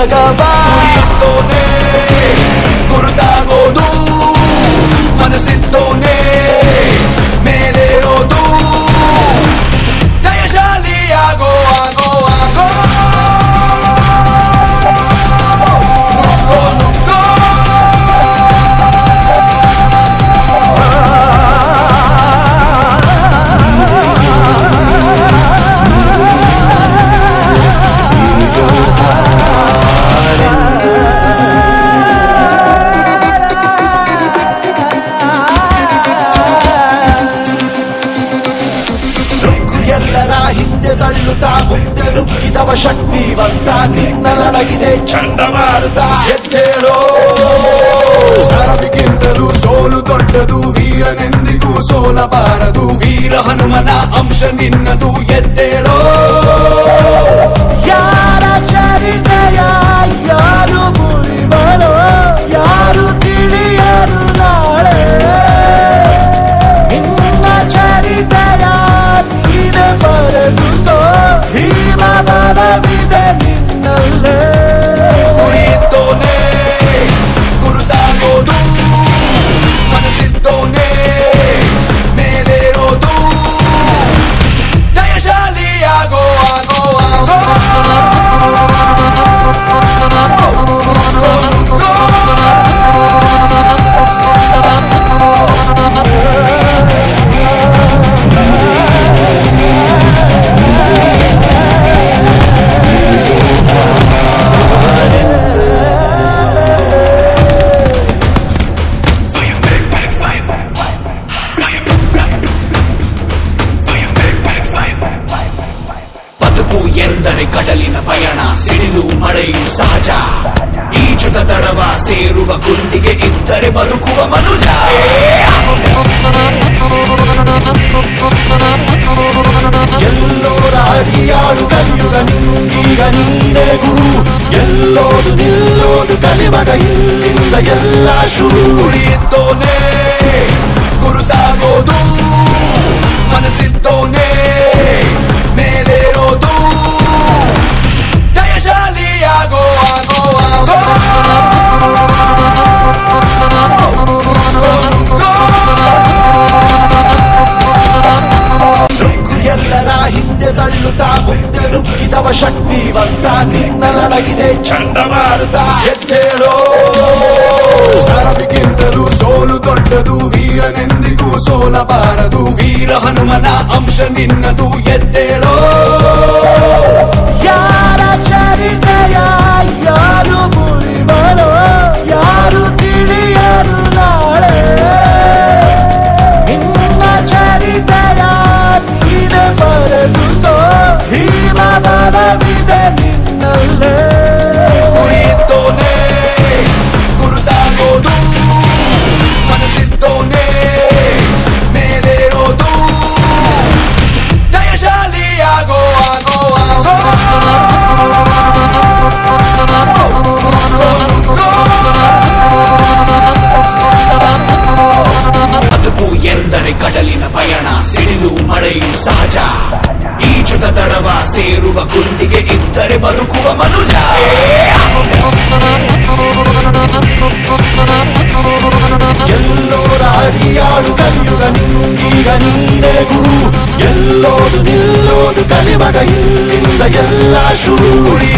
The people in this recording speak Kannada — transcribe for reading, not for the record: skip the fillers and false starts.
ಜಗವಾ ಇತ್ತೋನೆ ಗುರುತಾಗೋದು ಮನಸ್ಸಿತ್ತೋನೆ ಮೇಲೇರೋದು ಜಯಶಾಲಿ ಆಗೋ ಆಗೋ ಆಗೋ ನುಗ್ಗೋ ತಳ್ಳುತ್ತಾ ಮುಂದೆ ನುಗ್ಗಿದವ ಶಕ್ತಿವಂತ ನಿನ್ನಲಡಗಿದೆ ಚಂಡಮಾರುತ ಎದ್ದೇಳೋ ಸಾವಿಗಿಂತಲೂ ಸೋಲು ದೊಡ್ಡದು ವೀರನೆಂದಿಗೂ ಸೋಲಬಾರದು ವೀರ ಹನುಮನ ಅಂಶ ನಿನ್ನದು ಎದ್ದೇಳೋ ಯಾರ ಚರಿತೆಯ ಯಾರು ಮುರಿವರೋ ಯಾರು ತಿಳಿಯರು ನಾಳೆ ನಿನ್ನ ಚರಿತೆಯ ನೀನೆ ಬರೆದುಕೋ ಭೀಮ ಬಲವಿದೆ ನಿನ್ನಲ್ಲೇ ಗುರಿಯಿತ್ತೋನೆ ಗುರುತಾಗೋದು ಮನಸ್ಸಿತ್ತೋನೆ ಮೇಲೇರೋದು ಜಯಶಾಲಿ ಆಗೋ ಆಗೋ ಆಗೋ ಎಂದರೆ ಕಡಲಿನ ಪಯಣ ಸಿಡಿಲು ಮಳೆಯು ಸಹಜ ಈಜುದ ತಡವ ಸೇರುವ ಗುಂಡಿಗೆ ಇದ್ದರೆ ಬದುಕುವ ಮನುಜ ಎಲ್ಲೋರ ಅಡಿಯಾಳು ಕಲಿಯುಗ ನಿಂಗೀಗ ನೀನೇ ಗುರು ಎಲ್ಲೋದು ನಿಲ್ಲೋದು ಕಲಿಮಗ ಇಲ್ಲಿಂದ ಎಲ್ಲ ಶುರು ಗುರಿಯಿತ್ತೋನೆ ಗುರುತಾಗೋದು ಮನಸ್ಸಿತ್ತೋನೆ ಮೇಲೇರೋದು ಜಯಶಾಲಿ ಆಗೋ ಆಗೋ ಆಗೋ ನುಗ್ಗು ಎಲ್ಲರ ಹಿಂದೆ ತಳ್ಳುತ್ತಾ ಮುಂದೆ ನುಗ್ಗಿದವ ಶಕ್ತಿವಂತ ನಿನ್ನಲಡಗಿದೆ ಚಂಡಮಾರುತ ಎದ್ದೇಳೋ ಸಾವಿಗಿಂತಲೂ ಸೋಲು ದೊಡ್ಡದು ವೀರನೆಂದಿಗೂ ಸೋಲಬಾರದು ವೀರ ಹನುಮನ ಅಂಶ ನಿನ್ನದು ಎದ್ದೇಳೋ ಯಾರ ಚರಿತೆಯ ಯಾರು ಮುರಿವರೋ ಯಾರು ತಿಳಿಯರು ನಾಳೆ ನಿನ್ನ ಚರಿತೆಯ ನೀನೆ ಬರೆದುಕೋ ಭೀಮ ಬಲವಿದೆ ನಿನ್ನಲ್ಲೇ ಗುರಿಯಿತ್ತೋನೆ ಗುರುತಾಗೋದು ಮನಸ್ಸಿತ್ತೋನೆ ಮೇಲೇರೋದು ಜಯಶಾಲಿ ಆಗೋ ಆಗೋ ಆಗೋ ಬದುಕು ಎಂದರೆ ಕಡಲಿನ ಪಯಣ ಸಿಡಿಲು ಮಳೆಯು ಸಹಜ ಈಜುದ ತಡವ ಸೇರುವ ಗುಂಡಿಗೆ ಇದ್ದರೆ ಬದುಕುವ ಮನುಜ ಎಲ್ಲೋರ ಅಡಿಯಾಳು ಕಲಿಯುಗ ನಿಂಗೀಗ ನೀನೇ ಗುರು ಎಲ್ಲೋದು ನಿಲ್ಲೋದು ಕಲಿಮಗ ಇಲ್ಲಿಂದ ಎಲ್ಲ ಶುರು